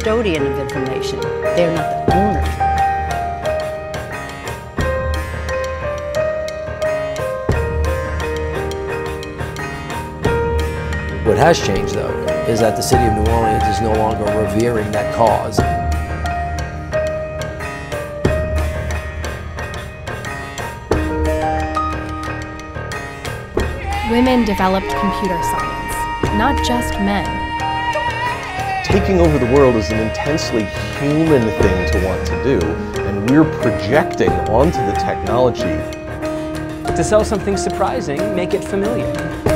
custodian of information. They're not the owner. What has changed, though, is that the city of New Orleans is no longer revering that cause. Women developed computer science, not just men. Taking over the world is an intensely human thing to want to do, and we're projecting onto the technology. To sell something surprising, make it familiar.